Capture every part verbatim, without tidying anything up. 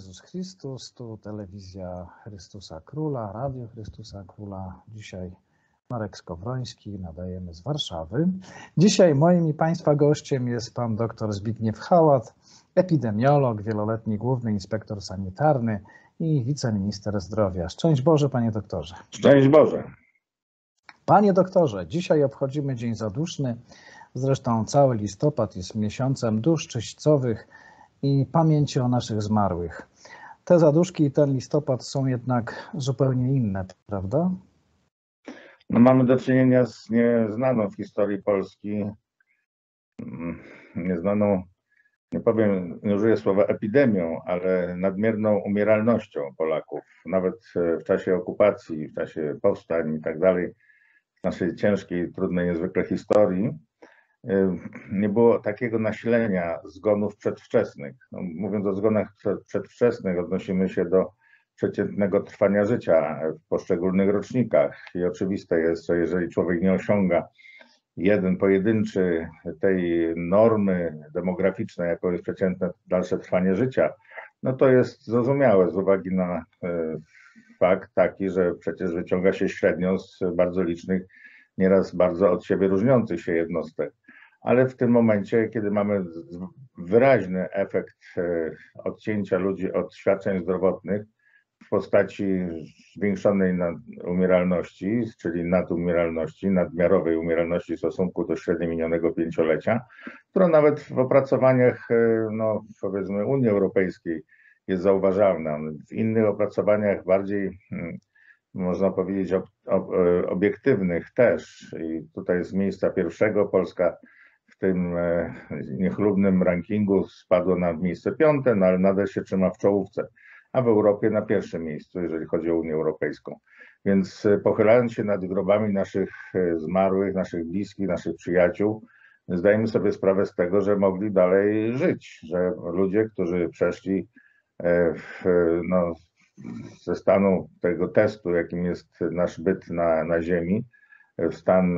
Jezus Chrystus, tu telewizja Chrystusa Króla, Radio Chrystusa Króla. Dzisiaj Marek Skowroński, nadajemy z Warszawy. Dzisiaj moim i Państwa gościem jest pan dr Zbigniew Hałat, epidemiolog, wieloletni główny inspektor sanitarny i wiceminister zdrowia. Szczęść Boże, panie doktorze. Szczęść Boże. Panie doktorze, dzisiaj obchodzimy Dzień Zaduszny. Zresztą cały listopad jest miesiącem dusz czyśćcowych i pamięci o naszych zmarłych. Te zaduszki i ten listopad są jednak zupełnie inne, prawda? No, mamy do czynienia z nieznaną w historii Polski, nieznaną, nie powiem, nie użyję słowa epidemią, ale nadmierną umieralnością Polaków. Nawet w czasie okupacji, w czasie powstań i tak dalej, w naszej ciężkiej, trudnej niezwykle historii, nie było takiego nasilenia zgonów przedwczesnych. No, mówiąc o zgonach przedwczesnych, odnosimy się do przeciętnego trwania życia w poszczególnych rocznikach i oczywiste jest, że jeżeli człowiek nie osiąga jeden pojedynczy tej normy demograficznej, jaką jest przeciętne dalsze trwanie życia, no to jest zrozumiałe z uwagi na fakt taki, że przecież wyciąga się średnią z bardzo licznych, nieraz bardzo od siebie różniących się jednostek. Ale w tym momencie, kiedy mamy wyraźny efekt odcięcia ludzi od świadczeń zdrowotnych w postaci zwiększonej umieralności, czyli nadumieralności, nadmiarowej umieralności w stosunku do średnio minionego pięciolecia, która nawet w opracowaniach, no, powiedzmy, Unii Europejskiej jest zauważalna. W innych opracowaniach bardziej, można powiedzieć, ob, ob, obiektywnych też. I tutaj z miejsca pierwszego Polska w tym niechlubnym rankingu spadło na miejsce piąte, no ale nadal się trzyma w czołówce, a w Europie na pierwszym miejscu, jeżeli chodzi o Unię Europejską. Więc pochylając się nad grobami naszych zmarłych, naszych bliskich, naszych przyjaciół, zdajemy sobie sprawę z tego, że mogli dalej żyć, że ludzie, którzy przeszli w, no, ze stanu tego testu, jakim jest nasz byt na, na ziemi, w stan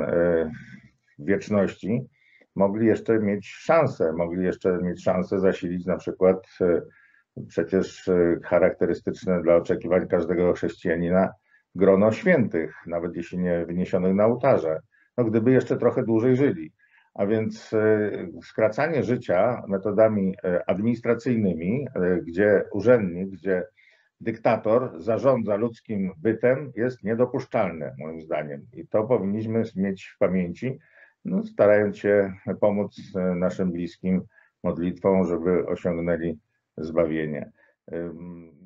wieczności, mogli jeszcze mieć szansę, mogli jeszcze mieć szansę zasilić na przykład przecież charakterystyczne dla oczekiwań każdego chrześcijanina grono świętych, nawet jeśli nie wyniesionych na ołtarze, no gdyby jeszcze trochę dłużej żyli. A więc skracanie życia metodami administracyjnymi, gdzie urzędnik, gdzie dyktator zarządza ludzkim bytem, jest niedopuszczalne moim zdaniem. I to powinniśmy mieć w pamięci, no, starając się pomóc naszym bliskim modlitwą, żeby osiągnęli zbawienie.